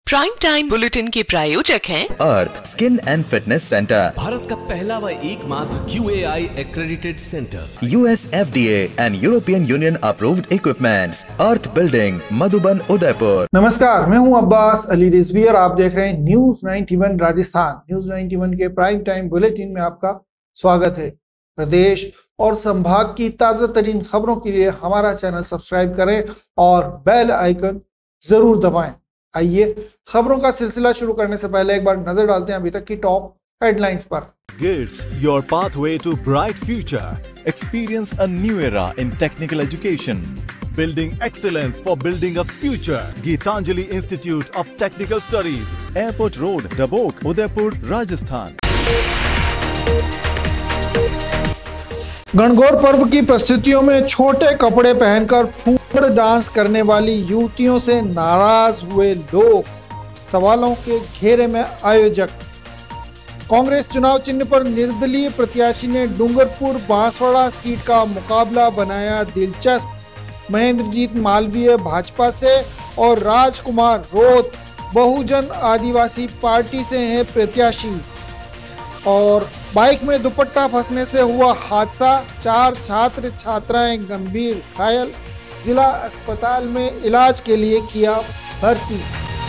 Prime time bulletin के प्रायोजक हैं Earth skin and fitness centre, Bharat का पहला व एकमात्र QAI accredited centre, US FDA and European Union approved equipments, Earth building, Madhuban, Udaipur. नमस्कार, मैं हूं अब्बास अली रिजवी और आप देख रहे हैं न्यूज 91 राजस्थान। न्यूज 91 के प्राइम टाइम बुलेटिन में आपका स्वागत है। प्रदेश और संभाग की ताजा तरीन खबरों के लिए हमारा चैनल सब्सक्राइब करें और बेल आइकन जरूर दबाएं। आइए खबरों का सिलसिला शुरू करने से पहले एक बार नजर डालते हैं अभी तक की टॉप हेडलाइंस पर। GITS, your pathway to bright future. Experience a new era in technical education. Building excellence for building a future. Geetanjali Institute of Technical Studies, Airport Road, Dabok, Udaipur, Rajasthan. Gangaur पर्व की प्रस्तुतियों में छोटे कपड़े पहनकर फूफड़ dance करने वाली युवतियों से नाराज हुए लोग, सवालों के घेरे में आयोजक। कांग्रेस चुनाव चिन्ह पर निर्दलीय प्रत्याशी ने डूंगरपुर बांसवाड़ा सीट का मुकाबला बनाया दिलचस्प। महेंद्रजीत मालवीय भाजपा से और राजकुमार रोत बहुजन आदिवासी पार्टी से हैं प्रत्याशी। और बाइक में दुपट्टा फंसने से हुआ हादसा, 4 छात्र छात्राएं गंभीर घायल, जिला अस्पताल में इलाज के लिए किया भर्ती।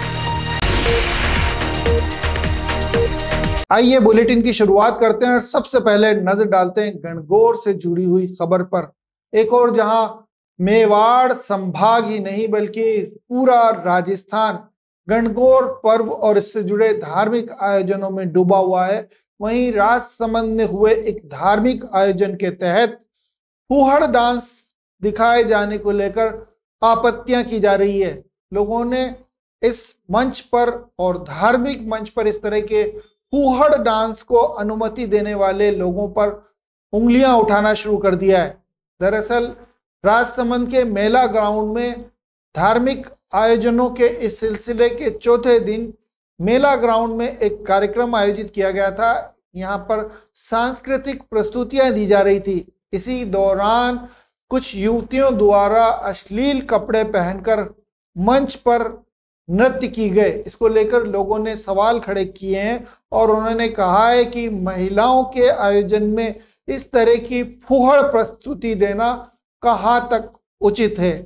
आइए बुलेटिन की शुरुआत करते हैं और सबसे पहले नजर डालते हैं गणगौर से जुड़ी हुई खबर पर। एक और जहां मेवाड़ संभाग ही नहीं बल्कि पूरा राजस्थान गणगौर पर्व और इससे जुड़े धार्मिक आयोजनों में डूबा हुआ है, वहीं राजसमंद में हुए एक धार्मिक आयोजन के तहत फूहड़ डांस दिखाए जाने को लेकर आपत्तियां की जा रही है। लोगों ने इस मंच पर और धार्मिक मंच पर इस तरह के फूहड़ डांस को अनुमति देने वाले लोगों पर उंगलियां उठाना शुरू कर दिया है। दरअसल राजसमंद के मेला ग्राउंड में धार्मिक आयोजनों के इस सिलसिले के चौथे दिन मेला ग्राउंड में एक कार्यक्रम आयोजित किया गया था। यहाँ पर सांस्कृतिक प्रस्तुतियां दी जा रही थी। इसी दौरान कुछ युवतियों द्वारा अश्लील कपड़े पहनकर मंच पर नृत्य की गए। इसको लेकर लोगों ने सवाल खड़े किए हैं और उन्होंने कहा है कि महिलाओं के आयोजन में इस तरह की फूहड़ प्रस्तुति देना कहाँ तक उचित है।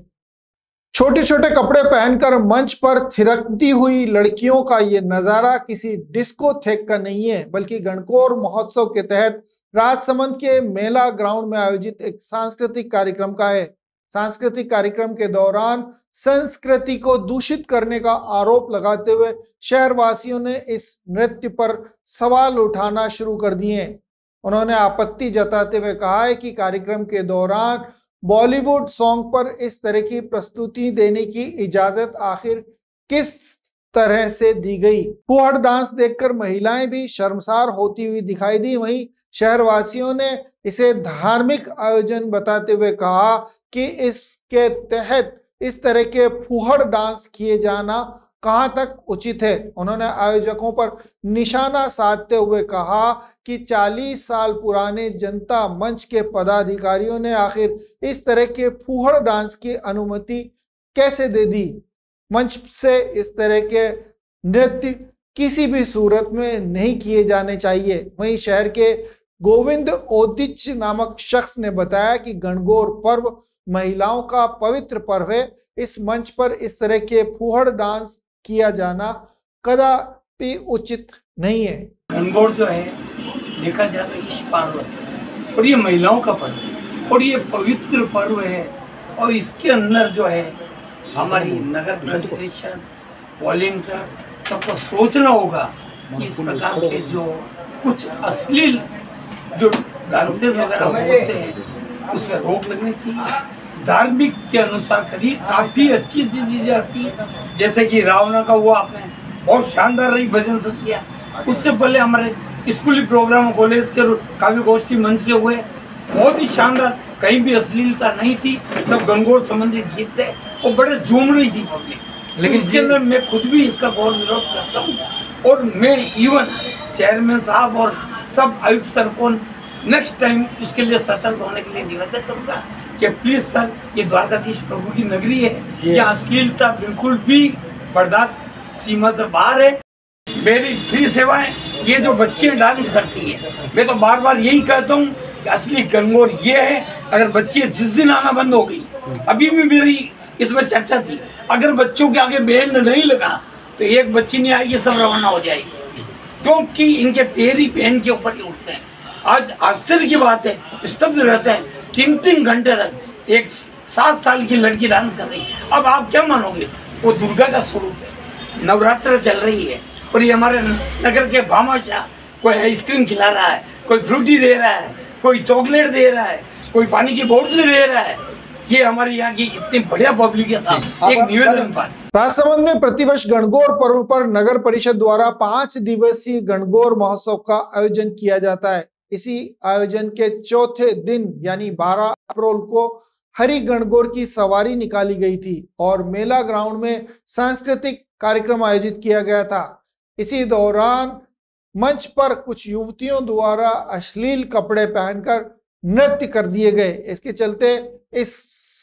छोटे छोटे कपड़े पहनकर मंच पर थिरकती हुई लड़कियों का ये नजारा किसी डिस्कोथेक का नहीं है, बल्कि गणगौर महोत्सव के तहत राजसमंद के मेला ग्राउंड में आयोजित एक सांस्कृतिक कार्यक्रम का है। सांस्कृतिक कार्यक्रम के दौरान संस्कृति को दूषित करने का आरोप लगाते हुए शहरवासियों ने इस नृत्य पर सवाल उठाना शुरू कर दिए। उन्होंने आपत्ति जताते हुए कहा है कि कार्यक्रम के दौरान बॉलीवुड सॉन्ग पर इस तरह की प्रस्तुति देने की इजाजत आखिर किस तरह से दी गई। फूहड़ डांस देखकर महिलाएं भी शर्मसार होती हुई दिखाई दी। वहीं शहरवासियों ने इसे धार्मिक आयोजन बताते हुए कहा कि इसके तहत इस तरह के फूहड़ डांस किए जाना कहां तक उचित है। उन्होंने आयोजकों पर निशाना साधते हुए कहा कि 40 साल पुराने जनता मंच के पदाधिकारियों ने आखिर इस तरह के फूहड़ डांस की अनुमति कैसे दे दी। मंच से इस तरह के नृत्य किसी भी सूरत में नहीं किए जाने चाहिए। वहीं शहर के गोविंद ओदिच नामक शख्स ने बताया कि गणगौर पर्व महिलाओं का पवित्र पर्व है। इस मंच पर इस तरह के फूहड़ डांस किया जाना कदापि उचित नहीं है। गणगौर जो है देखा जाए तो ईश पर्व है और ये महिलाओं का पर्व है और ये पवित्र पर्व है और इसके अंदर जो है हमारी नगर परिषद वॉलंटियर सबको सोचना होगा कि इस प्रकार के जो कुछ अश्लील जो डांसेस वगैरह होते हैं उस पर रोक लगनी चाहिए। धार्मिक के अनुसार करिए, काफी अच्छी चीजें आती है, जैसे कि रावणा का हुआ, आपने बहुत शानदार रही भजन से किया। उससे पहले हमारे स्कूली प्रोग्राम कॉलेज के काव्य गोष्ठी मंच के हुए, बहुत ही शानदार, कहीं भी अश्लीलता नहीं थी, सब गणगौर संबंधित गीत थे और बड़े झूम रही थी पब्लिक। लेकिन इसके अंदर मैं खुद भी इसका घोर विरोध करता हूँ और मैं इवन चेयरमैन साहब और सब आयुक्त सर को नेक्स्ट टाइम इसके लिए सतर्क होने के लिए निवेदन करूँगा कि प्लीज सर, ये द्वारकाधीश प्रभु की नगरी है, यहाँ अश्लीलता बिल्कुल भी बर्दाश्त सीमा से बाहर है। मेरी फ्री सेवाएं, ये जो बच्चियां डांस करती है, मैं तो बार बार यही कहता हूँ कि असली गणगौर ये है। अगर बच्चियां जिस दिन आना बंद हो गई, अभी भी मेरी इसमें चर्चा थी, अगर बच्चों के आगे बैंड नहीं लगा तो एक बच्ची नहीं आएगी, सब रवाना हो जाएगी, क्योंकि इनके पैर ही बैंड के ऊपर ही उठते हैं। आज आश्चर्य की बात है, स्तब्ध रहते हैं 3-3 घंटे तक। एक 7 साल की लड़की डांस कर रही है। अब आप क्या मानोगे, वो दुर्गा का स्वरूप है। नवरात्र चल रही है और ये हमारे नगर के भामाशाह, कोई आइसक्रीम खिला रहा है, कोई फ्रूटी दे रहा है, कोई चॉकलेट दे रहा है, कोई पानी की बोतल दे रहा है। ये हमारे यहाँ की इतनी बढ़िया पब्लिक के साथ एक निवेदन पर राजसमंद में प्रतिवर्ष गणगौर पर्व पर नगर परिषद द्वारा 5 दिवसीय गणगौर महोत्सव का आयोजन किया जाता है। इसी आयोजन के चौथे दिन यानी 12 अप्रैल को हरि गणगौर की सवारी निकाली गई थी और मेला ग्राउंड में सांस्कृतिक कार्यक्रम आयोजित किया गया था। इसी दौरान मंच पर कुछ युवतियों द्वारा अश्लील कपड़े पहनकर नृत्य कर दिए गए। इसके चलते इस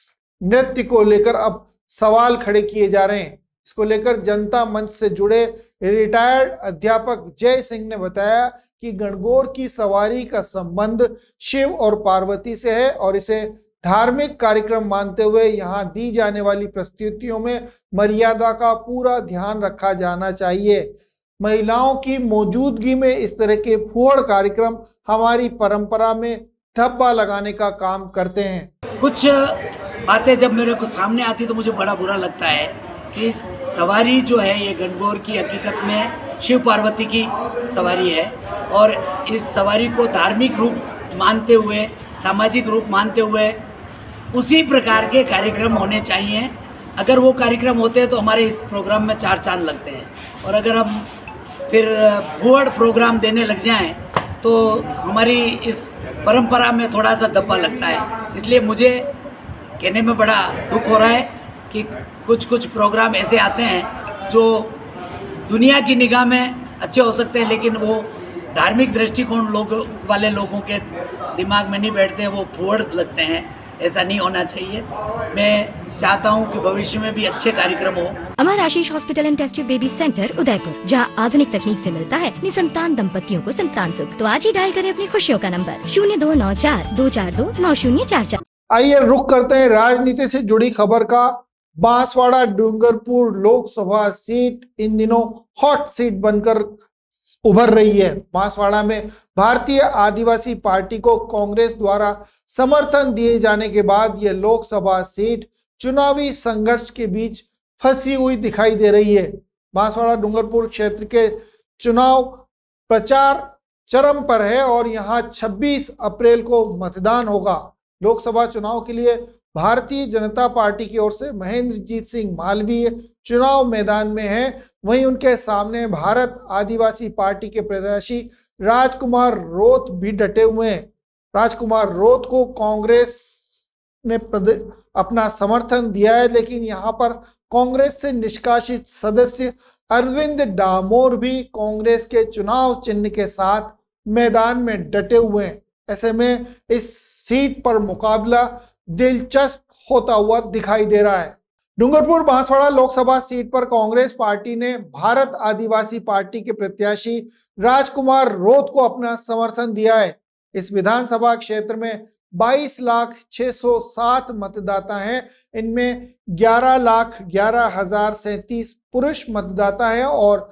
नृत्य को लेकर अब सवाल खड़े किए जा रहे हैं। इसको लेकर जनता मंच से जुड़े रिटायर्ड अध्यापक जय सिंह ने बताया कि गणगौर की सवारी का संबंध शिव और पार्वती से है और इसे धार्मिक कार्यक्रम मानते हुए यहाँ दी जाने वाली प्रस्तुतियों में मर्यादा का पूरा ध्यान रखा जाना चाहिए। महिलाओं की मौजूदगी में इस तरह के फुहड़ कार्यक्रम हमारी परंपरा में धब्बा लगाने का काम करते हैं। कुछ बातें जब मेरे को सामने आती तो मुझे बड़ा बुरा लगता है कि सवारी जो है ये गणगौर की हकीकत में शिव पार्वती की सवारी है और इस सवारी को धार्मिक रूप मानते हुए, सामाजिक रूप मानते हुए उसी प्रकार के कार्यक्रम होने चाहिए। अगर वो कार्यक्रम होते हैं तो हमारे इस प्रोग्राम में 4 चांद लगते हैं और अगर हम फिर फुहड़ प्रोग्राम देने लग जाएं तो हमारी इस परंपरा में थोड़ा सा धब्बा लगता है। इसलिए मुझे कहने में बड़ा दुख हो रहा है कि कुछ प्रोग्राम ऐसे आते हैं जो दुनिया की निगाह में अच्छे हो सकते हैं लेकिन वो धार्मिक दृष्टिकोण वाले लोगों के दिमाग में नहीं बैठते, वो फुहड़ लगते हैं। ऐसा नहीं होना चाहिए। मैं चाहता हूं कि भविष्य में भी अच्छे कार्यक्रम हो। Amar Ashish hospital and test baby centre Udaipur, जहां आधुनिक तकनीक से मिलता है निसंतान दंपतियों को संतान सुख। तो आज ही डायल करें अपनी खुशियों का नंबर 0294-242-9044। आइए रुख करते हैं राजनीति से जुड़ी खबर का। बांसवाड़ा डूंगरपुर लोकसभा सीट इन दिनों हॉट सीट बनकर उभर रही है। बांसवाड़ा में भारतीय आदिवासी पार्टी को कांग्रेस द्वारा समर्थन दिए जाने के बाद यह लोकसभा सीट चुनावी संघर्ष के बीच फंसी हुई दिखाई दे रही है। बांसवाड़ा डूंगरपुर क्षेत्र के चुनाव प्रचार चरम पर है और यहां 26 अप्रैल को मतदान होगा। लोकसभा चुनाव के लिए भारतीय जनता पार्टी की ओर से महेंद्रजीत सिंह मालवीय चुनाव मैदान में हैं। वहीं उनके सामने भारत आदिवासी पार्टी के प्रत्याशी राजकुमार रोत भी डटे हुए हैं। राजकुमार रोत को कांग्रेस ने अपना समर्थन दिया है, लेकिन यहां पर कांग्रेस से निष्कासित सदस्य अरविंद डामोर भी कांग्रेस के चुनाव चिन्ह के साथ मैदान में डटे हुए हैं। ऐसे में इस सीट पर मुकाबला दिलचस्प होता हुआ दिखाई दे रहा है। डूंगरपुर बांसवाड़ा लोकसभा सीट पर कांग्रेस पार्टी ने भारत आदिवासी पार्टी के प्रत्याशी राजकुमार रोत को अपना समर्थन दिया है। इस विधानसभा क्षेत्र में 22,607 मतदाता हैं। इनमें 11,11,037 पुरुष मतदाता हैं और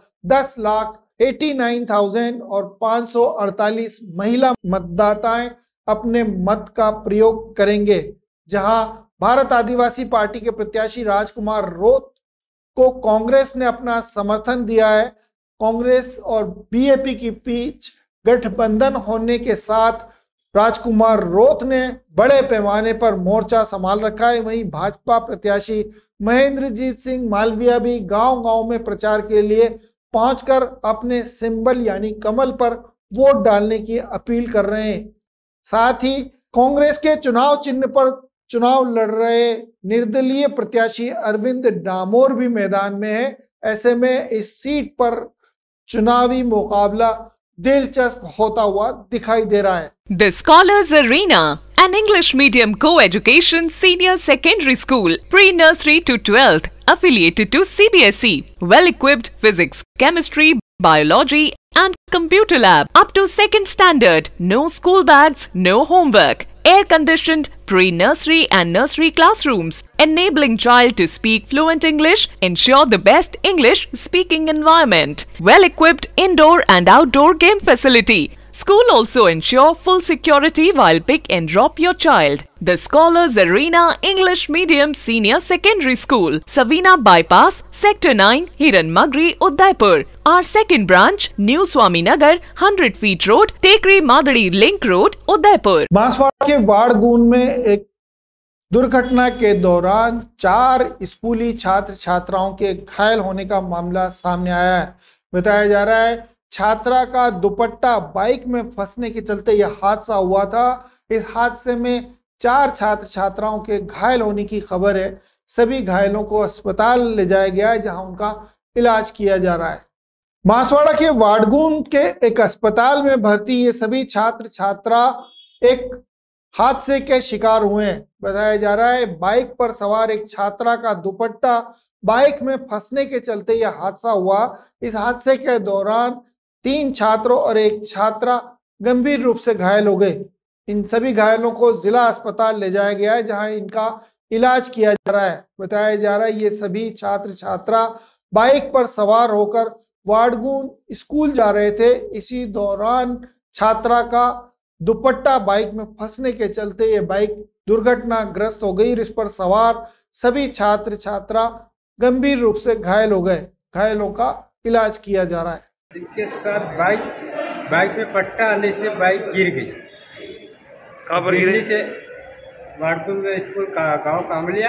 10,89,548 महिला मतदाताएं अपने मत का प्रयोग करेंगे। जहां भारत आदिवासी पार्टी के प्रत्याशी राजकुमार रोत को कांग्रेस ने अपना समर्थन दिया है। कांग्रेस और बीएपी के बीच गठबंधन होने के साथ राजकुमार रोत ने बड़े पैमाने पर मोर्चा संभाल रखा है। वहीं भाजपा प्रत्याशी महेंद्रजीत सिंह मालवीय भी गांव-गांव में प्रचार के लिए पहुंचकर अपने सिंबल यानी कमल पर वोट डालने की अपील कर रहे हैं। साथ ही कांग्रेस के चुनाव चिन्ह पर चुनाव लड़ रहे निर्दलीय प्रत्याशी अरविंद डामोर भी मैदान में है। ऐसे में इस सीट पर चुनावी मुकाबला दिलचस्प होता हुआ दिखाई दे रहा है। The Scholars Arena, an English medium co-education senior secondary school, pre-nursery to 12th, affiliated to CBSE, well-equipped physics, chemistry, biology and computer lab up to 2nd standard, no school bags, no homework, air-conditioned pre-nursery and nursery classrooms, enabling child to speak fluent English, ensure the best English speaking environment, well-equipped indoor and outdoor game facility. School also ensure full security while pick and drop your child. The Scholars Arena English Medium Senior Secondary School, Savina Bypass, Sector 9, Hiran Magri, Udaipur. Our second branch, New Swaminagar, 100 feet road, Tekri Madadi Link Road, Udaipur. Banswara के वाड़गून में एक दुर्घटना के दौरान 4 स्कूली छात्र छात्राओं के घायल होने का मामला सामने आया है। बताया जा रहा है छात्रा का दुपट्टा बाइक में फंसने के चलते यह हादसा हुआ था। इस हादसे में 4 छात्र छात्राओं के घायल होने की खबर है। सभी घायलों को अस्पताल ले जाया गया है जहां उनका इलाज किया जा रहा है। बांसवाड़ा के वाड़गून के एक अस्पताल में भर्ती ये सभी छात्र छात्रा एक हादसे के शिकार हुए हैं। बताया जा रहा है बाइक पर सवार एक छात्रा का दुपट्टा बाइक में फंसने के चलते यह हादसा हुआ। इस हादसे के दौरान 3 छात्रों और एक छात्रा गंभीर रूप से घायल हो गए। इन सभी घायलों को जिला अस्पताल ले जाया गया है जहां इनका इलाज किया जा रहा है। बताया जा रहा है ये सभी छात्र छात्रा बाइक पर सवार होकर वाड़गून स्कूल जा रहे थे। इसी दौरान छात्रा का दुपट्टा बाइक में फंसने के चलते ये बाइक दुर्घटनाग्रस्त हो गई। इस पर सवार सभी छात्र छात्रा गंभीर रूप से घायल हो गए। घायलों का इलाज किया जा रहा है। इनके साथ बाइक में पट्टा आने से बाइक गिर गई। कहाँ पर गिरी? से वाड़गुल स्कूल का गांव कामलिया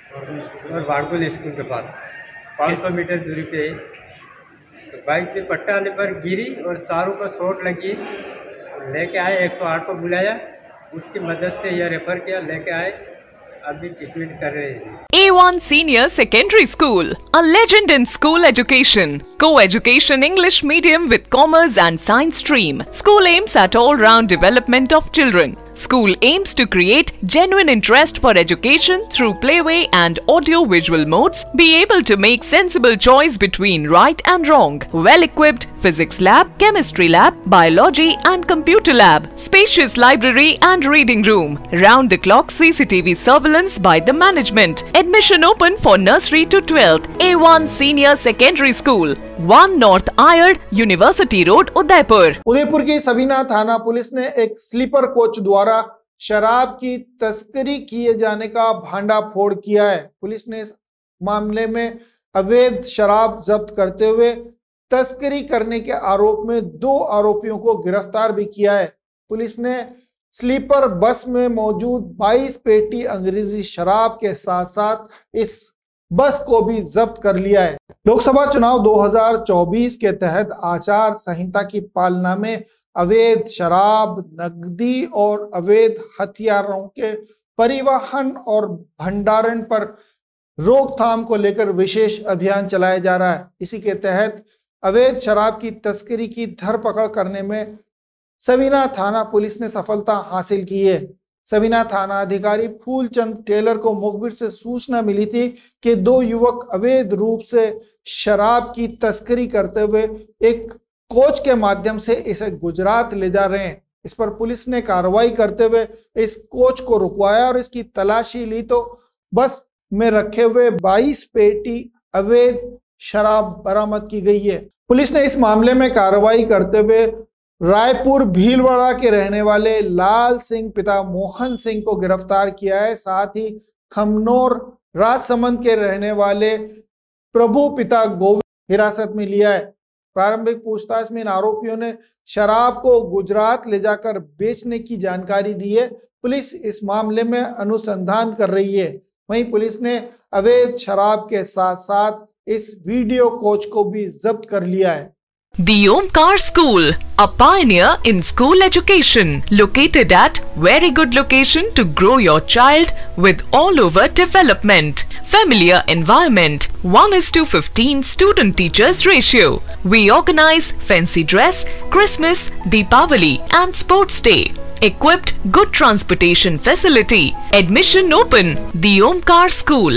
और वाड़गुल स्कूल के पास 500 मीटर दूरी पे है। तो बाइक पे पट्टा आने पर गिरी और सारों को चोट लगी। लेके आए 108 को बुलाया, उसकी मदद से यह रेफर किया, लेके आए, अभी ट्रीटमेंट कर रहे हैं। A1 Senior Secondary School, a legend in school education. Co-education English medium with commerce and science stream. School aims at all-round development of children. School aims to create genuine interest for education through playway and audio-visual modes, be able to make sensible choice between right and wrong, well-equipped physics lab, chemistry lab, biology and computer lab, spacious library and reading room, round-the-clock CCTV surveillance by the management. Admission open for nursery to 12th. A1 Senior Secondary School, 1 North Ayad, University Road, Udaipur. Udaipur की सवीना थाना police ने एक sleeper coach द्वारा शराब की तस्करी किए जाने का भांडाफोड़ किया है। पुलिस ने इस मामले में अवैध शराब जब्त करते हुए तस्करी करने के आरोप में 2 आरोपियों को गिरफ्तार भी किया है। पुलिस ने स्लीपर बस में मौजूद 22 पेटी अंग्रेजी शराब के साथ साथ इस बस को भी जब्त कर लिया है। लोकसभा चुनाव 2024 के तहत आचार संहिता की पालना में अवैध शराब, नकदी और अवैध हथियारों के परिवहन और भंडारण पर रोकथाम को लेकर विशेष अभियान चलाया जा रहा है। इसी के तहत अवैध शराब की तस्करी की धरपकड़ करने में सवीना थाना पुलिस ने सफलता हासिल की है। सवीना थाना अधिकारी फूलचंद टेलर को मुखबिर से सूचना मिली थी कि 2 युवक अवैध रूप से शराब की तस्करी करते हुए एक कोच के माध्यम से इसे गुजरात ले जा रहे हैं। इस पर पुलिस ने कार्रवाई करते हुए इस कोच को रुकवाया और इसकी तलाशी ली तो बस में रखे हुए 22 पेटी अवैध शराब बरामद की गई है। पुलिस ने इस मामले में कार्रवाई करते हुए रायपुर भीलवाड़ा के रहने वाले लाल सिंह पिता मोहन सिंह को गिरफ्तार किया है। साथ ही खमनोर राजसमंद के रहने वाले प्रभु पिता गोविंद हिरासत में लिया है। प्रारंभिक पूछताछ में इन आरोपियों ने शराब को गुजरात ले जाकर बेचने की जानकारी दी है। पुलिस इस मामले में अनुसंधान कर रही है। वहीं पुलिस ने अवैध शराब के साथ साथ इस वीडियो कोच को भी जब्त कर लिया है। The Omkar School, a pioneer in school education, located at very good location to grow your child with all over development. Familiar environment, 1:15 student teachers ratio. We organize fancy dress, Christmas, Deepavali and sports day. Equipped good transportation facility. Admission open. The Omkar School,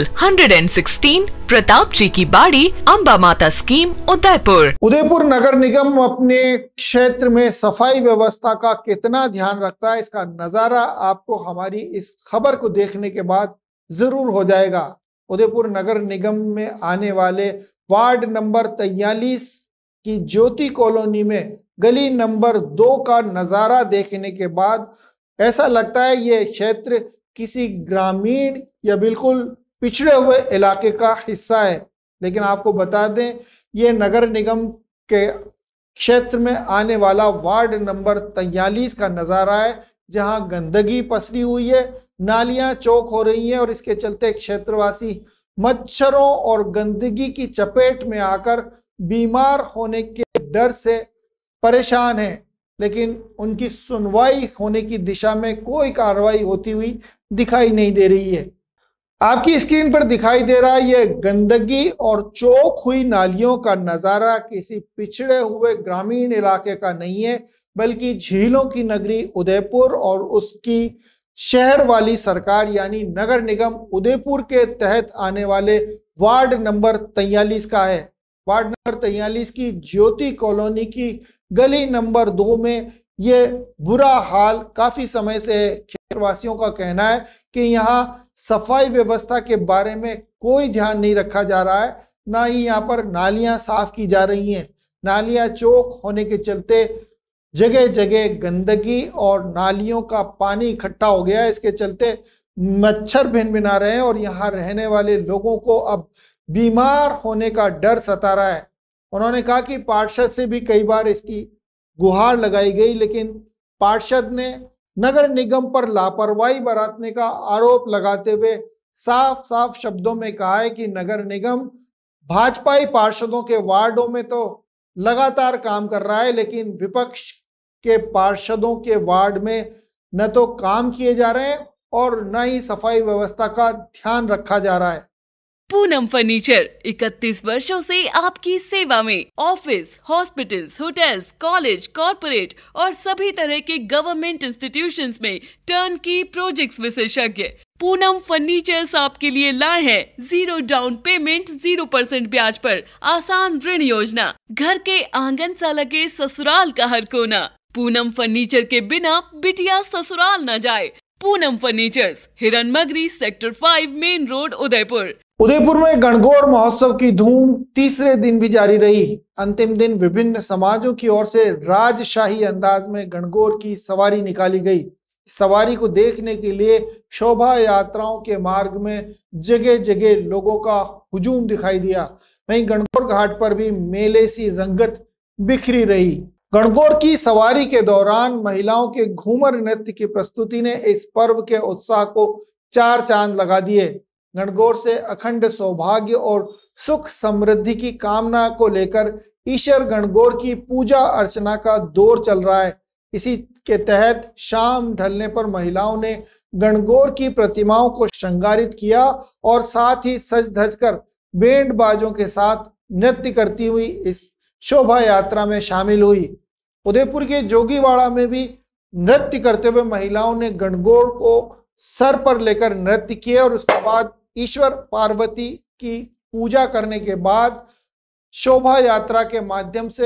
116 Pratap जी की बाड़ी, Amba Mata scheme, Udaipur. Udaipur नगर निगम अपने क्षेत्र में सफाई व्यवस्था का कितना ध्यान रखता है, इसका नजारा आपको हमारी इस खबर को देखने के बाद जरूर हो जाएगा। उदयपुर नगर निगम में आने वाले वार्ड नंबर 43 की ज्योति कॉलोनी में गली नंबर 2 का नजारा देखने के बाद ऐसा लगता है ये क्षेत्र किसी ग्रामीण या बिल्कुल पिछड़े हुए इलाके का हिस्सा है। लेकिन आपको बता दें, ये नगर निगम के क्षेत्र में आने वाला वार्ड नंबर 43 का नजारा है, जहां गंदगी पसरी हुई है, नालियां चौक हो रही हैं और इसके चलते क्षेत्रवासी मच्छरों और गंदगी की चपेट में आकर बीमार होने के डर से परेशान है। लेकिन उनकी सुनवाई होने की दिशा में कोई कार्रवाई होती हुई दिखाई नहीं दे रही है। आपकी स्क्रीन पर दिखाई दे रहा है ये गंदगी और चौक हुई नालियों का नजारा किसी पिछड़े हुए ग्रामीण इलाके का नहीं है, बल्कि झीलों की नगरी उदयपुर और उसकी शहर वाली सरकार यानी नगर निगम उदयपुर के तहत आने वाले वार्ड नंबर 43 का है। वार्ड नंबर 43 की ज्योति कॉलोनी की गली नंबर 2 में ये बुरा हाल काफी समय से है। क्षेत्रवासियों का कहना है कि यहाँ सफाई व्यवस्था के बारे में कोई ध्यान नहीं रखा जा रहा है, ना ही यहाँ पर नालियां साफ की जा रही हैं। नालियां चौक होने के चलते जगह जगह गंदगी और नालियों का पानी इकट्ठा हो गया है। इसके चलते मच्छर भिनभिना रहे हैं और यहाँ रहने वाले लोगों को अब बीमार होने का डर सता रहा है। उन्होंने कहा कि पार्षद से भी कई बार इसकी गुहार लगाई गई, लेकिन पार्षद ने नगर निगम पर लापरवाही बरतने का आरोप लगाते हुए साफ साफ शब्दों में कहा है कि नगर निगम भाजपाई पार्षदों के वार्डों में तो लगातार काम कर रहा है, लेकिन विपक्ष के पार्षदों के वार्ड में न तो काम किए जा रहे हैं और न ही सफाई व्यवस्था का ध्यान रखा जा रहा है। पूनम फर्नीचर 31 वर्षों से आपकी सेवा में। Office, hospitals, hotels, college, corporate और सभी तरह के गवर्नमेंट इंस्टीट्यूशंस में टर्न की प्रोजेक्ट्स विशेषज्ञ पूनम फर्नीचर्स आपके लिए लाए हैं 0 डाउन पेमेंट 0% ब्याज पर आसान ऋण योजना। घर के आंगन सा लगे ससुराल का हर कोना। पूनम फर्नीचर के बिना बिटिया ससुराल न जाए। Poonam furnitures, Hiranmagri, sector 5, main road, Udaipur. Udaipur में गणगौर महोत्सव की धूम तीसरे दिन भी जारी रही। अंतिम दिन विभिन्न समाजों की ओर से राजशाही अंदाज में गणगौर की सवारी निकाली गई। सवारी को देखने के लिए शोभा यात्राओं के मार्ग में जगह जगह लोगों का हुजूम दिखाई दिया। वहीं गणगौर घाट पर भी मेले सी रंगत बिखरी रही। गणगौर की सवारी के दौरान महिलाओं के घूमर नृत्य की प्रस्तुति ने इस पर्व के उत्साह को 4 चांद लगा दिए। गणगौर से अखंड सौभाग्य और सुख समृद्धि की कामना को लेकर ईश्वर गणगौर की पूजा अर्चना का दौर चल रहा है। इसी के तहत शाम ढलने पर महिलाओं ने गणगौर की प्रतिमाओं को श्रृंगारित किया और साथ ही सज धज कर बैंड बाजों के साथ नृत्य करती हुई इस शोभा यात्रा में शामिल हुई। उदयपुर के जोगीवाड़ा में भी नृत्य करते हुए महिलाओं ने गणगौर को सर पर लेकर नृत्य किए और उसके बाद ईश्वर पार्वती की पूजा करने के बाद शोभा यात्रा के माध्यम से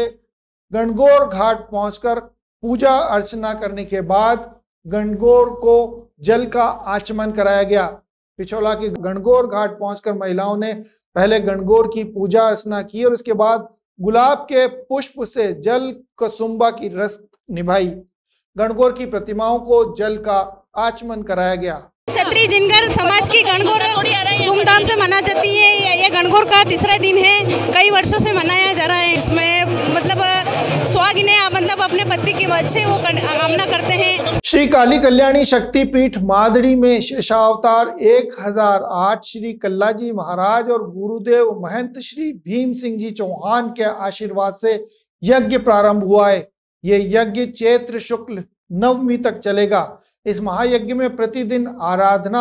गणगौर घाट पहुंचकर पूजा अर्चना करने के बाद गणगौर को जल का आचमन कराया गया। पिछोला के गणगौर घाट पहुंचकर महिलाओं ने पहले गणगौर की पूजा अर्चना की और उसके बाद गुलाब के पुष्प से जल कसुम्बा की रस्म निभाई। गणगौर की प्रतिमाओं को जल का आचमन कराया गया। क्षत्रिय जिनगर समाज की गणगौर धूमधाम से मना जाती है। ये गणगौर का तीसरा दिन है, कई वर्षों से मनाया जा रहा है। इसमें मतलब सुहागिनें मतलब अपने पति की वजह से वो कामना करते हैं। श्री काली कल्याणी शक्तिपीठ मादड़ी में शेषावतार 1008 श्री कल्लाजी महाराज और गुरुदेव महंत श्री भीम सिंह जी चौहान के आशीर्वाद से यज्ञ प्रारंभ हुआ है। ये यज्ञ चैत्र शुक्ल नवमी तक चलेगा। इस महायज्ञ में प्रतिदिन आराधना,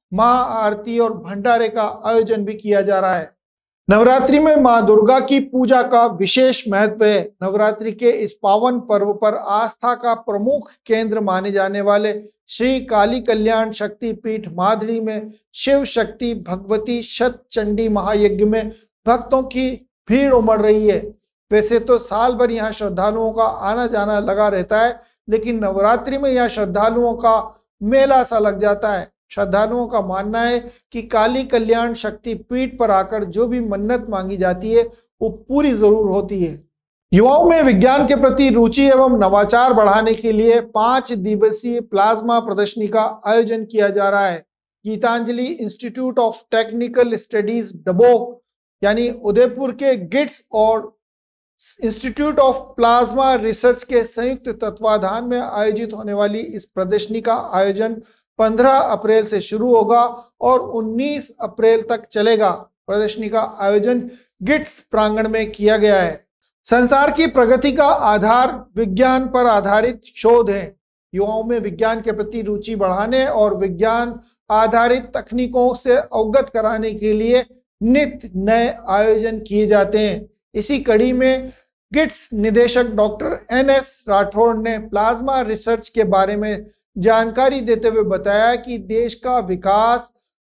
महाआरती और भंडारे का आयोजन भी किया जा रहा है। नवरात्रि में मां दुर्गा की पूजा का विशेष महत्व है। नवरात्रि के इस पावन पर्व पर आस्था का प्रमुख केंद्र माने जाने वाले श्री काली कल्याण शक्ति पीठ माधड़ी में शिव शक्ति भगवती शत चंडी महायज्ञ में भक्तों की भीड़ उमड़ रही है। वैसे तो साल भर यहाँ श्रद्धालुओं का आना जाना लगा रहता है, लेकिन नवरात्रि में यहाँ श्रद्धालुओं का मेला सा लग जाता है। श्रद्धालुओं का मानना है कि काली कल्याण शक्ति पीठ पर आकर जो भी मन्नत मांगी जाती है वो पूरी जरूर होती है। युवाओं में विज्ञान के प्रति रुचि एवं नवाचार बढ़ाने के लिए 5 दिवसीय प्लाज्मा प्रदर्शनी का आयोजन किया जा रहा है। Gitanjali institute of technical studies Dabok यानी उदयपुर के गिट्स और इंस्टीट्यूट ऑफ प्लाज्मा रिसर्च के संयुक्त तत्वाधान में आयोजित होने वाली इस प्रदर्शनी का आयोजन 15 अप्रैल से शुरू होगा और 19 अप्रैल तक चलेगा। प्रदर्शनी का आयोजन गिट्स प्रांगण में किया गया है। संसार की प्रगति का आधार विज्ञान पर आधारित शोध है। युवाओं में विज्ञान के प्रति रुचि बढ़ाने और विज्ञान आधारित तकनीकों से अवगत कराने के लिए नित्य नए आयोजन किए जाते हैं। इसी कड़ी में गिट्स निदेशक डॉक्टर NS राठौड़ ने प्लाज्मा रिसर्च के बारे में जानकारी देते हुए बताया कि देश का विकास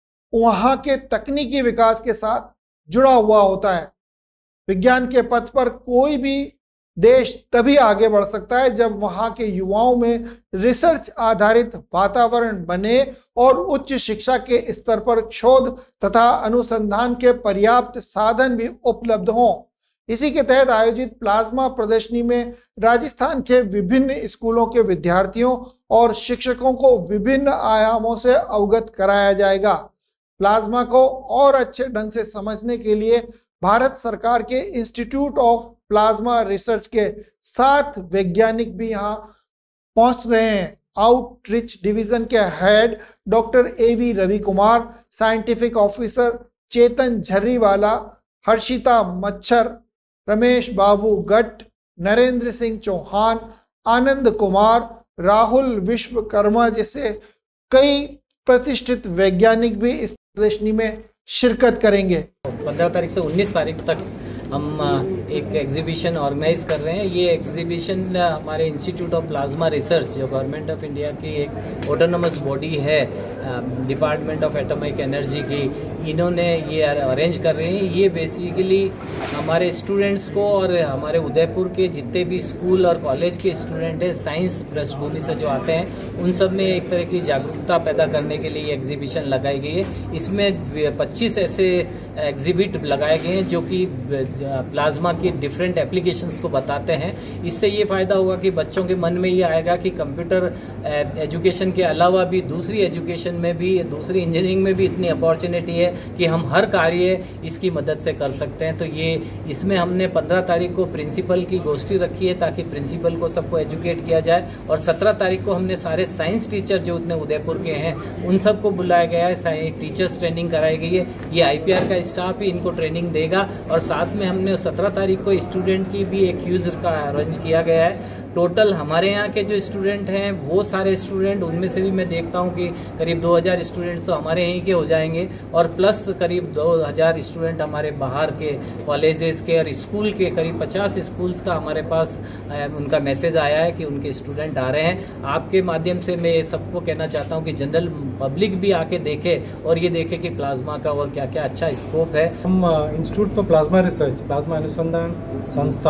वहां के तकनीकी विकास के साथ जुड़ा हुआ होता है। विज्ञान के पथ पर कोई भी देश तभी आगे बढ़ सकता है जब वहां के युवाओं में रिसर्च आधारित वातावरण बने और उच्च शिक्षा के स्तर पर शोध तथा अनुसंधान के पर्याप्त साधन भी उपलब्ध हों। इसी के तहत आयोजित प्लाज्मा प्रदर्शनी में राजस्थान के विभिन्न स्कूलों के विद्यार्थियों और शिक्षकों को विभिन्न आयामों से अवगत कराया जाएगा। प्लाज्मा को और अच्छे ढंग से समझने के लिए भारत सरकार के इंस्टीट्यूट ऑफ प्लाज्मा रिसर्च के 7 वैज्ञानिक भी यहाँ पहुंच रहे हैं। आउटरीच डिवीजन के head doctor AV Ravi Kumar, scientific officer Chetan Jharriwala, Harshita Machchhar, Ramesh बाबू गट, नरेंद्र सिंह चौहान, आनंद कुमार, राहुल विश्वकर्मा जैसे कई प्रतिष्ठित वैज्ञानिक भी इस प्रदर्शनी में शिरकत करेंगे। 15 तारीख से 19 तारीख तक हम एक एग्जीबिशन ऑर्गेनाइज कर रहे हैं। ये एग्जीबिशन हमारे इंस्टीट्यूट ऑफ प्लाज्मा रिसर्च जो गवर्नमेंट ऑफ इंडिया की एक ऑटोनोमस बॉडी है, डिपार्टमेंट ऑफ एटॉमिक एनर्जी की, इन्होंने ये अरेंज कर रहे हैं। ये बेसिकली हमारे स्टूडेंट्स को और हमारे उदयपुर के जितने भी स्कूल और कॉलेज के स्टूडेंट हैं साइंस पृष्ठभूमि से जो आते हैं उन सब में एक तरह की जागरूकता पैदा करने के लिए एग्जीबिशन लगाई गई है। इसमें 25 ऐसे एग्जिबिट लगाए गए हैं जो कि प्लाज्मा की डिफरेंट एप्लीकेशंस को बताते हैं। इससे ये फ़ायदा हुआ कि बच्चों के मन में ये आएगा कि कंप्यूटर एजुकेशन के अलावा भी दूसरी एजुकेशन में भी, दूसरी इंजीनियरिंग में भी इतनी अपॉर्चुनिटी है कि हम हर कार्य इसकी मदद से कर सकते हैं। तो ये इसमें हमने 15 तारीख को प्रिंसिपल की गोष्ठी रखी है ताकि प्रिंसिपल को सबको एजुकेट किया जाए, और 17 तारीख को हमने सारे साइंस टीचर जो उतने उदयपुर के हैं उन सबको बुलाया गया है। टीचर्स ट्रेनिंग कराई गई है। ये IPR का स्टाफ ही इनको ट्रेनिंग देगा, और साथ में हमने 17 तारीख को स्टूडेंट की भी एक क्यूज का अरेंज किया गया है। टोटल हमारे यहाँ के जो स्टूडेंट हैं वो सारे स्टूडेंट, उनमें से भी मैं देखता हूँ कि करीब 2000 स्टूडेंट्स तो हमारे यहीं के हो जाएंगे, और प्लस करीब 2000 स्टूडेंट हमारे बाहर के कॉलेजेस के और स्कूल के करीब 50 स्कूल्स का हमारे पास उनका मैसेज आया है कि उनके स्टूडेंट आ रहे हैं। आपके माध्यम से मैं सबको कहना चाहता हूँ कि जनरल पब्लिक भी आके देखे और ये देखे कि प्लाज्मा का और क्या क्या अच्छा स्कोप है। हम institute for plasma research, plasma अनुसंधान संस्था,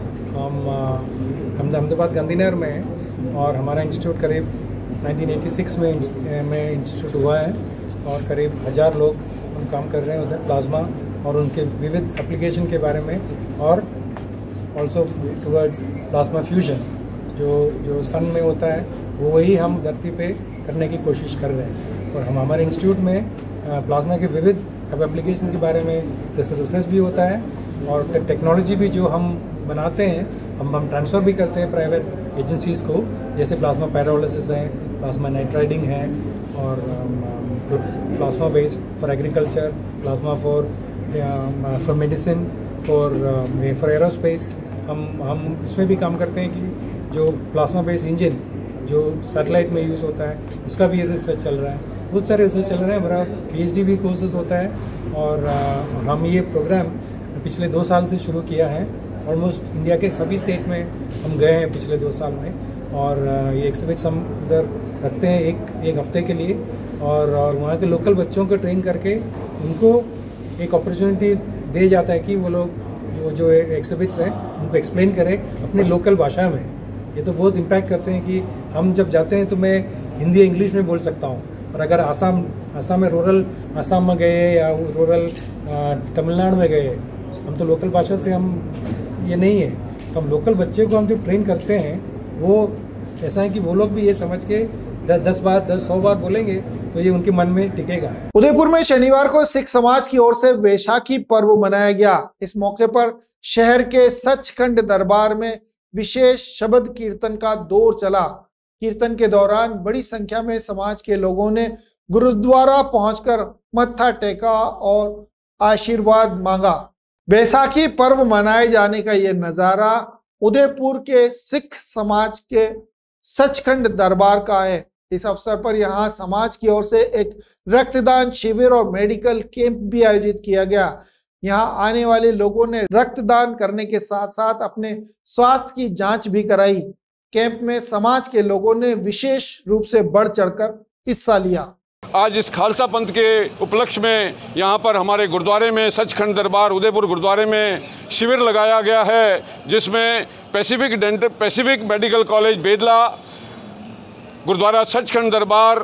हम अहमदाबाद गांधीनगर में हैं, और हमारा इंस्टीट्यूट करीब 1986 में इंस्टीट्यूट हुआ है, और करीब 1000 लोग हम काम कर रहे हैं उधर प्लाज्मा और उनके विविध एप्लीकेशन के बारे में, और ऑल्सो टुवर्ड्स प्लाज्मा फ्यूजन जो सन में होता है वो वही हम धरती पे करने की कोशिश कर रहे हैं। और हम हमारे इंस्टीट्यूट में प्लाज्मा के विविध एप्लीकेशन के बारे में रिसर्च भी होता है, और टेक्नोलॉजी भी जो हम बनाते हैं हम ट्रांसफ़र भी करते हैं प्राइवेट एजेंसीज़ को, जैसे प्लाज्मा पैरालिसिस है, प्लाज्मा नाइट्राइडिंग है, और plasma based for agriculture, plasma for medicine, for aerospace. हम इसमें भी काम करते हैं कि जो प्लाज्मा बेस्ड इंजन जो सैटेलाइट में यूज़ होता है उसका भी रिसर्च चल रहा है, बहुत सारे रिसर्च चल रहे हैं। हमारा PhD भी कोर्सेज होता है और हम ये प्रोग्राम पिछले 2 साल से शुरू किया है। ऑलमोस्ट इंडिया के सभी स्टेट में हम गए हैं पिछले 2 साल में और ये एग्जिबिट्स हम उधर रखते हैं एक हफ्ते के लिए और वहाँ के लोकल बच्चों को ट्रेन करके उनको एक अपॉर्चुनिटी दे जाता है कि वो लोग वो जो एग्जिबिट्स हैं उनको एक्सप्लेन करें अपने लोकल भाषा में। ये तो बहुत इम्पैक्ट करते हैं कि हम जब जाते हैं तो मैं हिंदी इंग्लिश में बोल सकता हूँ, और अगर आसाम में रूरल आसाम में गए या रूरल तमिलनाडु में गए, हम तो लोकल भाषा से हम ये नहीं है, तो हम लोकल बच्चे को हम जो ट्रेन करते हैं वो ऐसा है कि वो लोग भी ये समझ के 100 बार बोलेंगे तो ये उनके मन में टिकेगा। उदयपुर में शनिवार को सिख समाज की ओर से वैशाखी पर्व मनाया गया। इस मौके पर शहर के सचखंड दरबार में विशेष शब्द कीर्तन का दौर चला। कीर्तन के दौरान बड़ी संख्या में समाज के लोगों ने गुरुद्वारा पहुंचकर मत्था टेका और आशीर्वाद मांगा। वैसाखी पर्व मनाए जाने का यह नजारा उदयपुर के सिख समाज के सचखंड दरबार का है। इस अवसर पर यहां समाज की ओर से एक रक्तदान शिविर और मेडिकल कैंप भी आयोजित किया गया। यहां आने वाले लोगों ने रक्तदान करने के साथ साथ अपने स्वास्थ्य की जांच भी कराई। कैंप में समाज के लोगों ने विशेष रूप से बढ़ चढ़कर हिस्सा लिया। आज इस खालसा पंथ के उपलक्ष्य में यहाँ पर हमारे गुरुद्वारे में सचखंड दरबार उदयपुर गुरुद्वारे में शिविर लगाया गया है, जिसमें Pacific medical college Bedla, Gurudwara Sachkhand Darbar,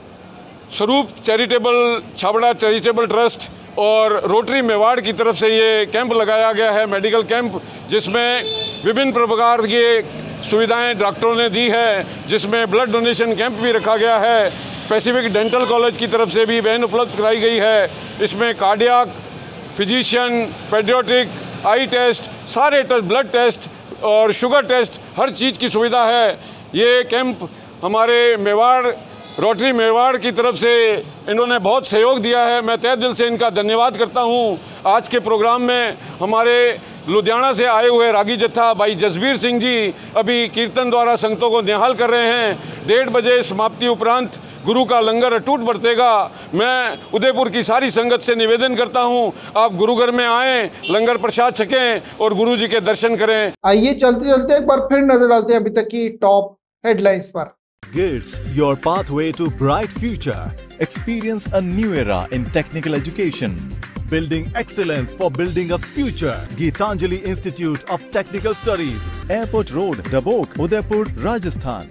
Swaroop charitable Chhabra charitable trust और रोटरी मेवाड़ की तरफ से ये कैंप लगाया गया है, मेडिकल कैंप, जिसमें विभिन्न प्रकार की सुविधाएं डॉक्टरों ने दी है, जिसमें ब्लड डोनेशन कैंप भी रखा गया है। पैसिफिक डेंटल कॉलेज की तरफ से भी वैन उपलब्ध कराई गई है। इसमें cardiac, physician, paediatric, eye test, सारे टेस्ट, ब्लड टेस्ट और शुगर टेस्ट, हर चीज़ की सुविधा है। ये कैंप हमारे मेवाड़ रोटरी मेवाड़ की तरफ से इन्होंने बहुत सहयोग दिया है। मैं तहे दिल से इनका धन्यवाद करता हूँ। आज के प्रोग्राम में हमारे लुधियाना से आए हुए रागी जत्था भाई जसबीर सिंह जी अभी कीर्तन द्वारा संगतों को निहाल कर रहे हैं। 1:30 बजे समाप्ति उपरांत गुरु का लंगर अटूट बरतेगा। मैं उदयपुर की सारी संगत से निवेदन करता हूं, आप गुरुघर में आएं, लंगर प्रसाद छकें और गुरु जी के दर्शन करें। आइए चलते चलते एक बार फिर नजर डालते हैं अभी तक की टॉप हेडलाइंस पर। GITS, your pathway to bright future. Experience a new era in technical education. Building excellence for building a future. Gitanjali Institute of Technical Studies. Airport Road, Dabok, Udaipur, Rajasthan.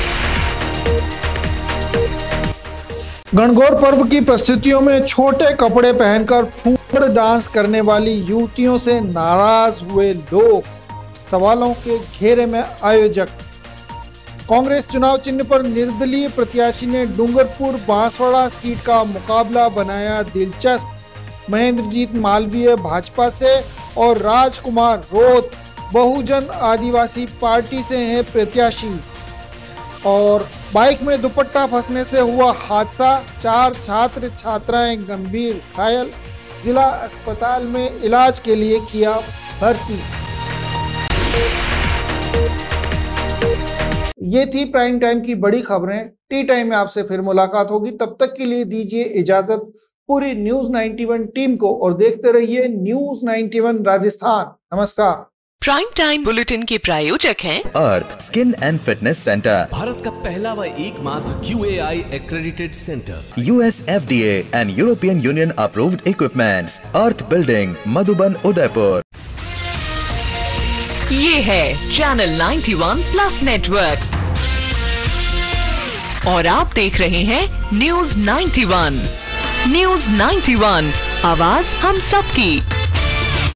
Gangaur पर्व की प्रस्तुतियों में छोटे कपड़े पहनकर फूड़ dance करने वाली युवतियों से नाराज हुए लोग। सवालों के घेरे में आयोजक। कांग्रेस चुनाव चिन्ह पर निर्दलीय प्रत्याशी ने डूंगरपुर बांसवाड़ा सीट का मुकाबला बनाया दिलचस्प। महेंद्रजीत मालवीय भाजपा से और राजकुमार रोत बहुजन आदिवासी पार्टी से हैं प्रत्याशी। और बाइक में दुपट्टा फंसने से हुआ हादसा, 4 छात्र छात्राएं गंभीर घायल, जिला अस्पताल में इलाज के लिए किया भर्ती। ये थी प्राइम टाइम की बड़ी खबरें। टी टाइम में आपसे फिर मुलाकात होगी, तब तक के लिए दीजिए इजाजत पूरी न्यूज़ 91 टीम को और देखते रहिए न्यूज़ 91 राजस्थान। नमस्कार। प्राइम टाइम बुलेटिन के प्रायोजक हैं Earth skin and fitness centre, Bharat का पहला व एकमात्र QAI accredited centre, US FDA and European Union approved equipments, Earth building, Madhuban, Udaipur. ये है चैनल 91 प्लस नेटवर्क और आप देख रहे हैं न्यूज़ 91। न्यूज़ 91, आवाज हम सबकी।